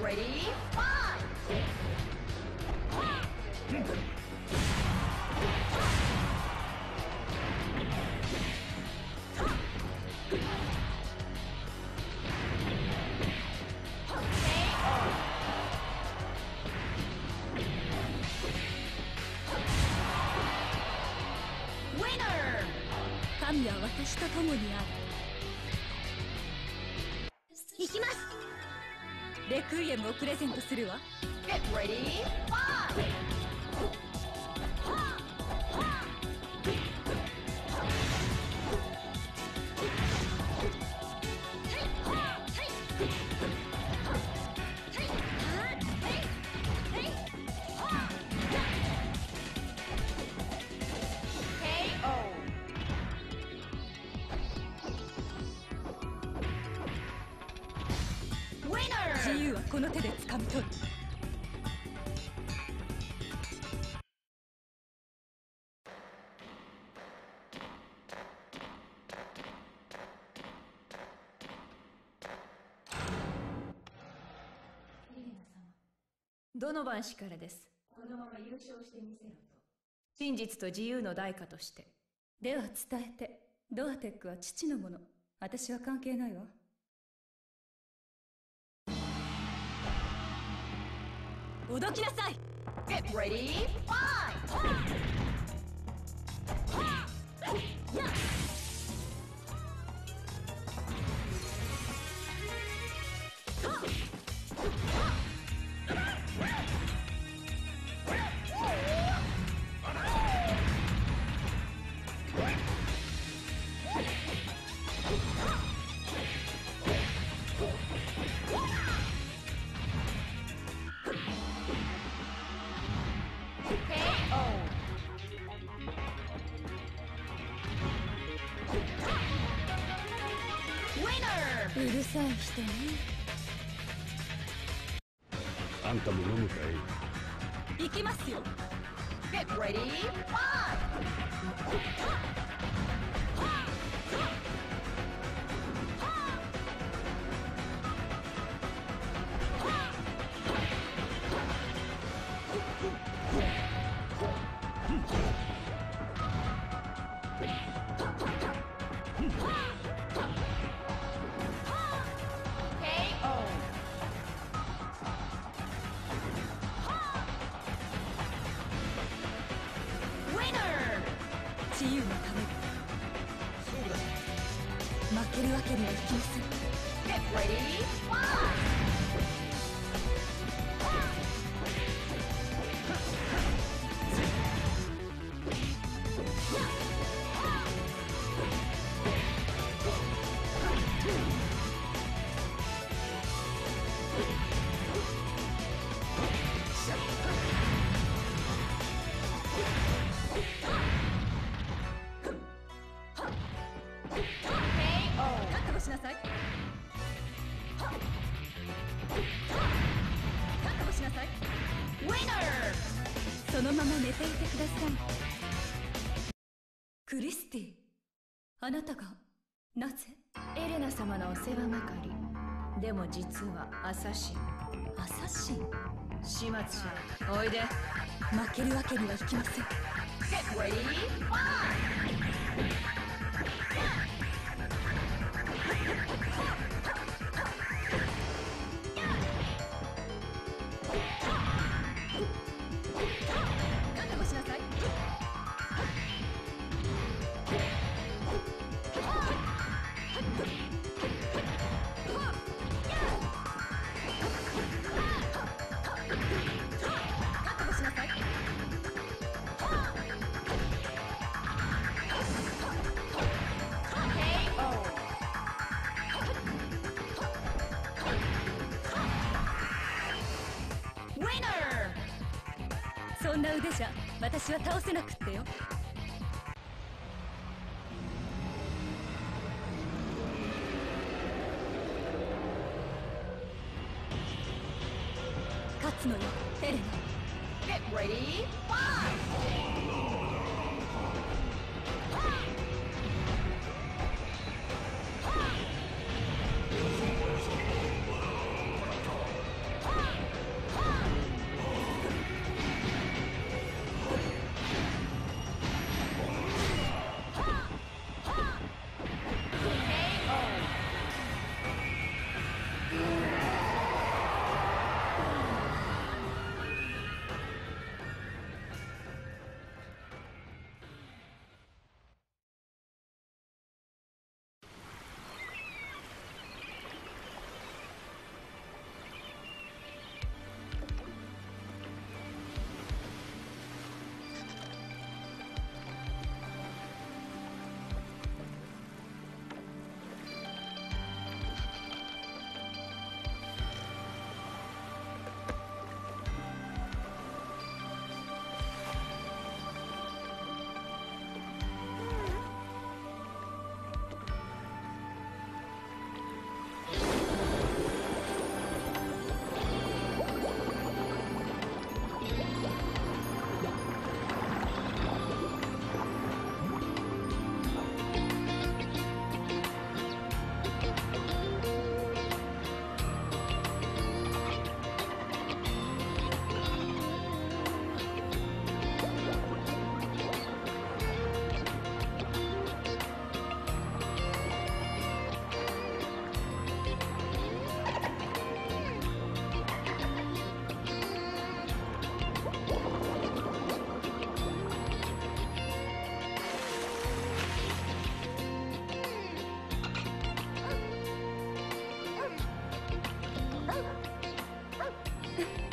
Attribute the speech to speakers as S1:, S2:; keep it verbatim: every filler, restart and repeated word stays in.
S1: ready, fight! Winner!
S2: 神は私と共にある。行きます。レクイエムをプレゼントするわ。
S1: Get ready, fight! Winner!
S2: 自由はこの手で掴み取る。
S3: どの番士からです。このまま優勝してみせろと。真実と自由の代価として。
S2: では伝えて、ドアテックは父のもの。私は関係ないわ。おどきなさい。
S1: Get ready, fight! Winner!
S2: うるさい人ね。
S4: あんたも飲むかい。
S2: 行きますよ。
S1: Get ready, fight! Winner!
S2: 自由のために。負けるわけにはいきません。
S1: Get ready, fight! K O!
S2: 覚悟しなさい。覚悟しなさい。
S1: Winner!
S2: そのまま寝ていてください。クリスティ、あなたがなぜ？
S3: エレナ様のお世話係。でも実はアサシン。
S2: アサシン。
S3: 始末者。おいで。
S2: 負けるわけにはいきません。
S1: Get ready, fight! Winner!
S2: そんな腕じゃ私は倒せなくってよ。勝つのよ、エレナ。
S1: Get ready, fight!
S2: フ